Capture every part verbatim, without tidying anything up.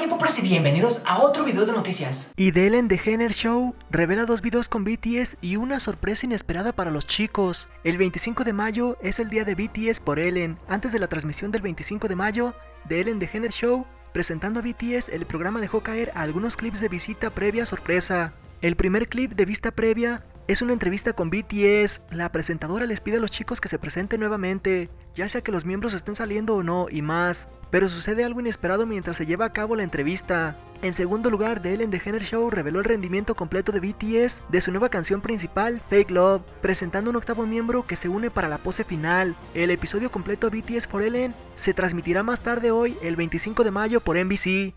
K-popers y bienvenidos a otro video de noticias. Y The Ellen DeGeneres Show revela dos videos con B T S y una sorpresa inesperada para los chicos. El veinticinco de mayo es el día de B T S por Ellen. Antes de la transmisión del veinticinco de mayo, The Ellen DeGeneres Show, presentando a B T S, el programa dejó caer algunos clips de visita previa sorpresa. El primer clip de vista previa es una entrevista con B T S. La presentadora les pide a los chicos que se presenten nuevamente, ya sea que los miembros estén saliendo o no, y más. Pero sucede algo inesperado mientras se lleva a cabo la entrevista. En segundo lugar, The Ellen DeGeneres Show reveló el rendimiento completo de B T S de su nueva canción principal, Fake Love, presentando un octavo miembro que se une para la pose final. El episodio completo B T S for Ellen se transmitirá más tarde hoy, el veinticinco de mayo, por N B C.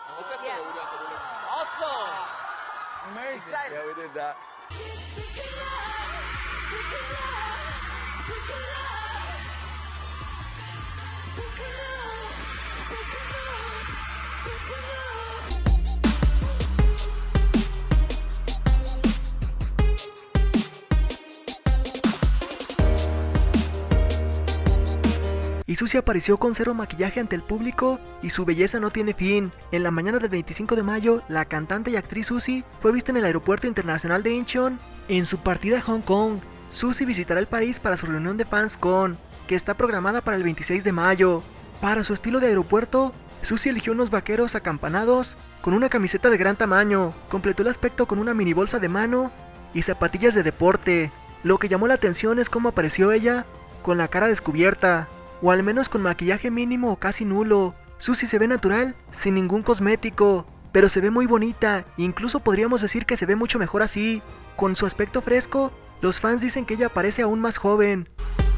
Y Suzy apareció con cero maquillaje ante el público y su belleza no tiene fin. En la mañana del veinticinco de mayo, la cantante y actriz Suzy fue vista en el aeropuerto internacional de Incheon en su partida a Hong Kong. Suzy visitará el país para su reunión de fans con, que está programada para el veintiséis de mayo. Para su estilo de aeropuerto, Suzy eligió unos vaqueros acampanados con una camiseta de gran tamaño, completó el aspecto con una mini bolsa de mano y zapatillas de deporte. Lo que llamó la atención es cómo apareció ella con la cara descubierta, o al menos con maquillaje mínimo o casi nulo. Suzy se ve natural, sin ningún cosmético, pero se ve muy bonita, incluso podríamos decir que se ve mucho mejor así. Con su aspecto fresco, los fans dicen que ella parece aún más joven.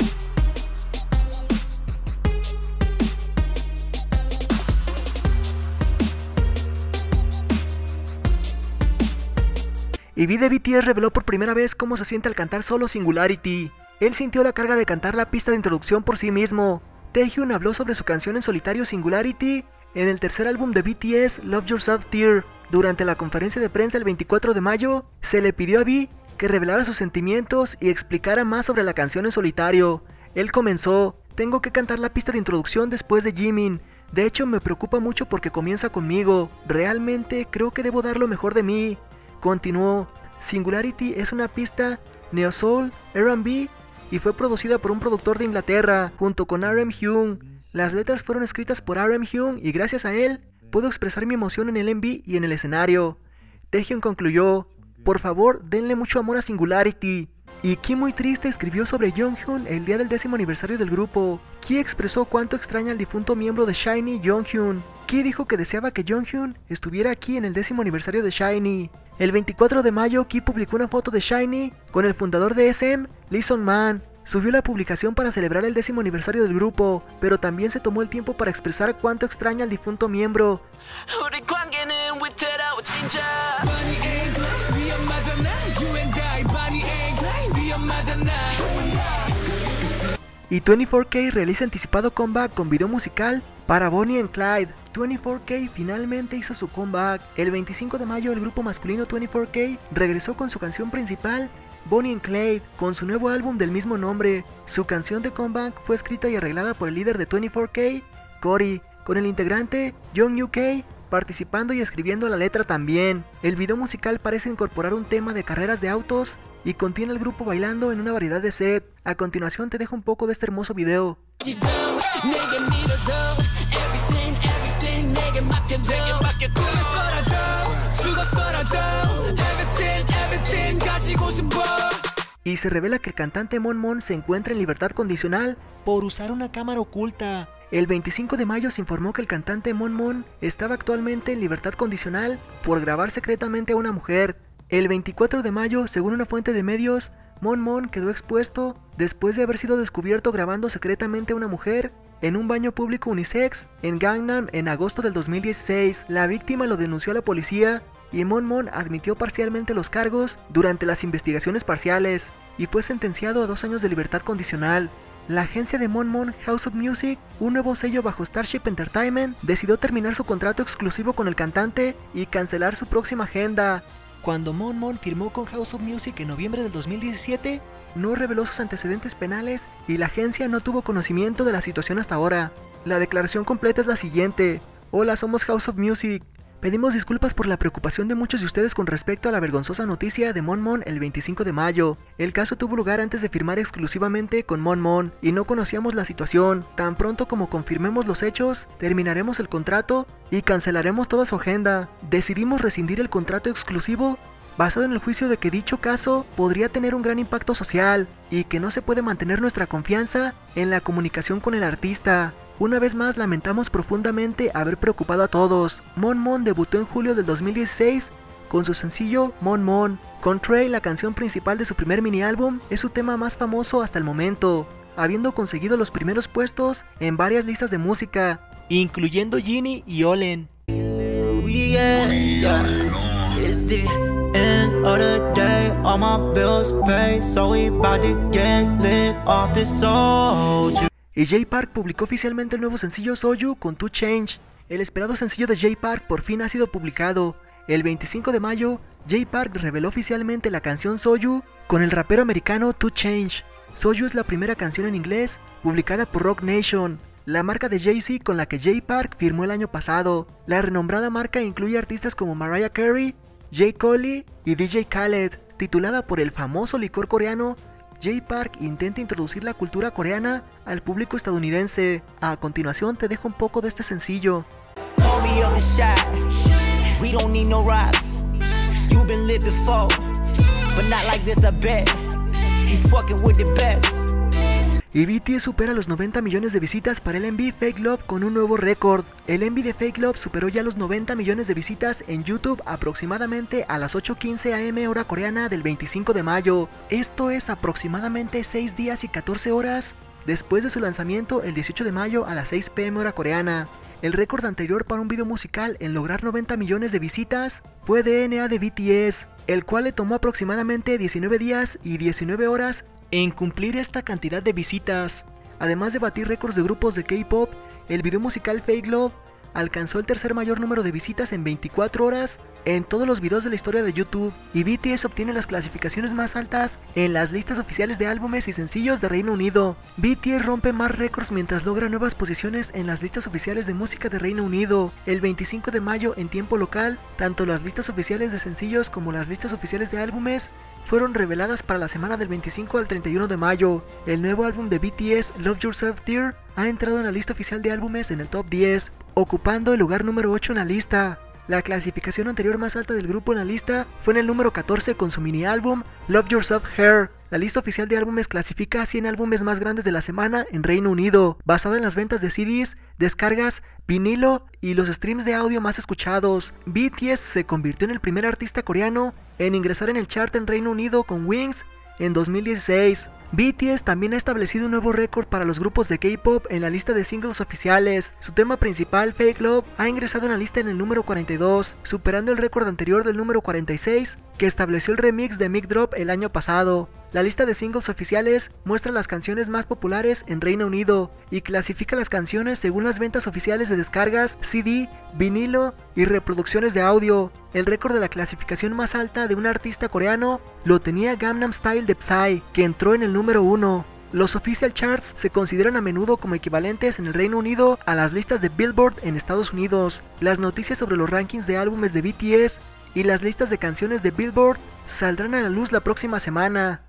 Y V de B T S reveló por primera vez cómo se siente al cantar solo Singularity. Él sintió la carga de cantar la pista de introducción por sí mismo. Taehyung habló sobre su canción en solitario Singularity en el tercer álbum de B T S, Love Yourself Tear. Durante la conferencia de prensa el veinticuatro de mayo, se le pidió a V que revelara sus sentimientos y explicara más sobre la canción en solitario. Él comenzó: tengo que cantar la pista de introducción después de Jimin. De hecho, me preocupa mucho porque comienza conmigo. Realmente creo que debo dar lo mejor de mí. Continuó: Singularity es una pista neo soul, R and B, y fue producida por un productor de Inglaterra, junto con R M Hyun. Las letras fueron escritas por R M Hyun y gracias a él, puedo expresar mi emoción en el M V y en el escenario. Taehyung concluyó: por favor, denle mucho amor a Singularity. Y Ki, muy triste, escribió sobre Jonghyun el día del décimo aniversario del grupo. Ki expresó cuánto extraña al difunto miembro de SHINee, Jonghyun. Ki dijo que deseaba que Jonghyun estuviera aquí en el décimo aniversario de SHINee. El veinticuatro de mayo, Ki publicó una foto de SHINee con el fundador de S M, Lee Sung-man. Subió la publicación para celebrar el décimo aniversario del grupo, pero también se tomó el tiempo para expresar cuánto extraña al difunto miembro. Y veinticuatro K realiza anticipado comeback con video musical para Bonnie and Clyde. veinticuatro K finalmente hizo su comeback. El veinticinco de mayo el grupo masculino veinticuatro K regresó con su canción principal, Bonnie and Clyde, con su nuevo álbum del mismo nombre. Su canción de comeback fue escrita y arreglada por el líder de veinticuatro K, Cory, con el integrante Jung Yoo K participando y escribiendo la letra también. El video musical parece incorporar un tema de carreras de autos y contiene al grupo bailando en una variedad de set. A continuación te dejo un poco de este hermoso video. Y se revela que el cantante Mon Mon se encuentra en libertad condicional por usar una cámara oculta. El veinticinco de mayo se informó que el cantante Mon Mon estaba actualmente en libertad condicional por grabar secretamente a una mujer. El veinticuatro de mayo, según una fuente de medios, Mon Mon quedó expuesto después de haber sido descubierto grabando secretamente a una mujer en un baño público unisex en Gangnam en agosto del dos mil dieciséis. La víctima lo denunció a la policía y Mon Mon admitió parcialmente los cargos durante las investigaciones parciales y fue sentenciado a dos años de libertad condicional. La agencia de Mon Mon, House of Music, un nuevo sello bajo Starship Entertainment, decidió terminar su contrato exclusivo con el cantante y cancelar su próxima agenda. Cuando Mon Mon firmó con House of Music en noviembre del dos mil diecisiete, no reveló sus antecedentes penales y la agencia no tuvo conocimiento de la situación hasta ahora. La declaración completa es la siguiente: Hola, somos House of Music. Pedimos disculpas por la preocupación de muchos de ustedes con respecto a la vergonzosa noticia de Mon Mon el veinticinco de mayo. El caso tuvo lugar antes de firmar exclusivamente con Mon Mon y no conocíamos la situación. Tan pronto como confirmemos los hechos, terminaremos el contrato y cancelaremos toda su agenda. Decidimos rescindir el contrato exclusivo basado en el juicio de que dicho caso podría tener un gran impacto social y que no se puede mantener nuestra confianza en la comunicación con el artista. Una vez más lamentamos profundamente haber preocupado a todos. Mon Mon debutó en julio del dos mil dieciséis con su sencillo Mon Mon. Con Trey, la canción principal de su primer mini álbum, es su tema más famoso hasta el momento, habiendo conseguido los primeros puestos en varias listas de música, incluyendo Genie y Olen. Y Jay Park publicó oficialmente el nuevo sencillo Soju con two Change. El esperado sencillo de Jay Park por fin ha sido publicado. El veinticinco de mayo, Jay Park reveló oficialmente la canción Soju con el rapero americano two Change. Soju es la primera canción en inglés publicada por Roc Nation, la marca de Jay-Z con la que Jay Park firmó el año pasado. La renombrada marca incluye artistas como Mariah Carey, J. Cole y D J Khaled. Titulada por el famoso licor coreano, Jay Park intenta introducir la cultura coreana al público estadounidense. A continuación te dejo un poco de este sencillo. Y B T S supera los noventa millones de visitas para el M V Fake Love con un nuevo récord. El M V de Fake Love superó ya los noventa millones de visitas en YouTube aproximadamente a las ocho quince a eme hora coreana del veinticinco de mayo. Esto es aproximadamente seis días y catorce horas después de su lanzamiento el dieciocho de mayo a las seis pe eme hora coreana. El récord anterior para un video musical en lograr noventa millones de visitas fue D N A de B T S, el cual le tomó aproximadamente diecinueve días y diecinueve horas en cumplir esta cantidad de visitas. Además de batir récords de grupos de K-pop, el video musical Fake Love alcanzó el tercer mayor número de visitas en veinticuatro horas en todos los videos de la historia de YouTube, y B T S obtiene las clasificaciones más altas en las listas oficiales de álbumes y sencillos de Reino Unido. B T S rompe más récords mientras logra nuevas posiciones en las listas oficiales de música de Reino Unido. El veinticinco de mayo en tiempo local, tanto las listas oficiales de sencillos como las listas oficiales de álbumes fueron reveladas para la semana del veinticinco al treinta y uno de mayo. El nuevo álbum de B T S, Love Yourself Dear, ha entrado en la lista oficial de álbumes en el top diez, ocupando el lugar número ocho en la lista. La clasificación anterior más alta del grupo en la lista fue en el número catorce con su mini álbum Love Yourself Hair. La lista oficial de álbumes clasifica a cien álbumes más grandes de la semana en Reino Unido, basada en las ventas de C Ds, descargas, vinilo y los streams de audio más escuchados. B T S se convirtió en el primer artista coreano en ingresar en el chart en Reino Unido con Wings en dos mil dieciséis. B T S también ha establecido un nuevo récord para los grupos de K-pop en la lista de singles oficiales. Su tema principal, Fake Love, ha ingresado en la lista en el número cuarenta y dos, superando el récord anterior del número cuarenta y seis que estableció el remix de Mic Drop el año pasado. La lista de singles oficiales muestra las canciones más populares en Reino Unido y clasifica las canciones según las ventas oficiales de descargas, C D, vinilo y reproducciones de audio. El récord de la clasificación más alta de un artista coreano lo tenía Gangnam Style de Psy, que entró en el número uno. Los official charts se consideran a menudo como equivalentes en el Reino Unido a las listas de Billboard en Estados Unidos. Las noticias sobre los rankings de álbumes de B T S y las listas de canciones de Billboard saldrán a la luz la próxima semana.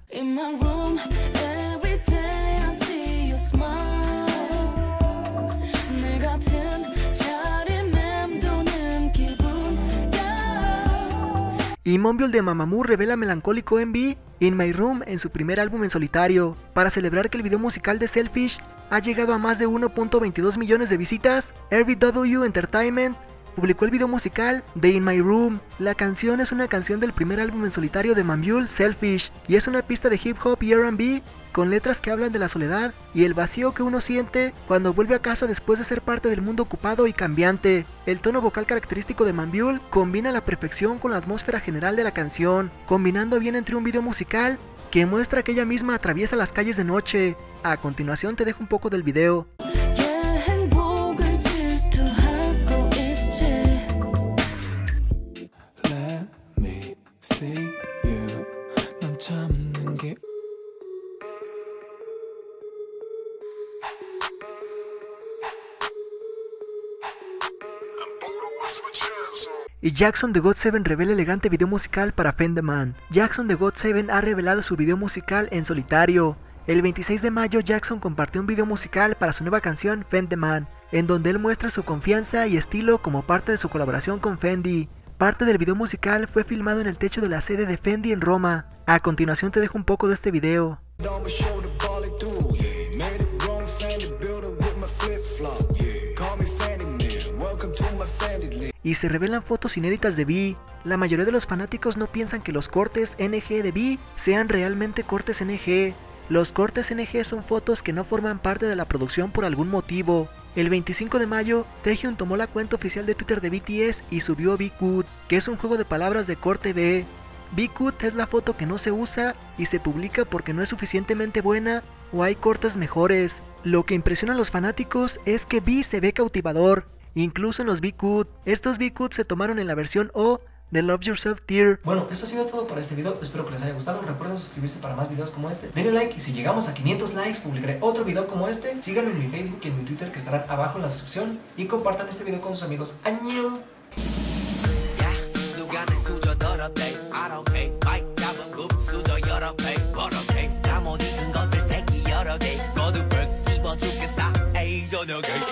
Y Monbiol de Mamamoo revela melancólico M V In My Room en su primer álbum en solitario. Para celebrar que el video musical de Selfish ha llegado a más de uno punto veintidós millones de visitas, R B W Entertainment publicó el video musical de In My Room. La canción es una canción del primer álbum en solitario de Monbiol, Selfish, y es una pista de hip hop y R and B con letras que hablan de la soledad y el vacío que uno siente cuando vuelve a casa después de ser parte del mundo ocupado y cambiante. El tono vocal característico de Monbiol combina a la perfección con la atmósfera general de la canción, combinando bien entre un video musical que muestra que ella misma atraviesa las calles de noche. A continuación te dejo un poco del video. Y Jackson de God seven revela elegante video musical para Fend the Man. Jackson de God seven ha revelado su video musical en solitario. El veintiséis de mayo Jackson compartió un video musical para su nueva canción Fend the Man, en donde él muestra su confianza y estilo como parte de su colaboración con Fendi. Parte del video musical fue filmado en el techo de la sede de Fendi en Roma. A continuación te dejo un poco de este video. Y se revelan fotos inéditas de V. La mayoría de los fanáticos no piensan que los cortes N G de V sean realmente cortes N G. Los cortes N G son fotos que no forman parte de la producción por algún motivo. El veinticinco de mayo, Taehyung tomó la cuenta oficial de Twitter de B T S y subió V-Cut, que es un juego de palabras de corte V. V-Cut es la foto que no se usa y se publica porque no es suficientemente buena o hay cortes mejores. Lo que impresiona a los fanáticos es que V se ve cautivador, incluso en los V-Cut. Estos V-Cut se tomaron en la versión O de Love Yourself Tier. Bueno, eso ha sido todo por este video, espero que les haya gustado. Recuerden suscribirse para más videos como este. Denle like y si llegamos a quinientos likes publicaré otro video como este. Síganme en mi Facebook y en mi Twitter que estarán abajo en la descripción. Y compartan este video con sus amigos. ¡Año! Okay.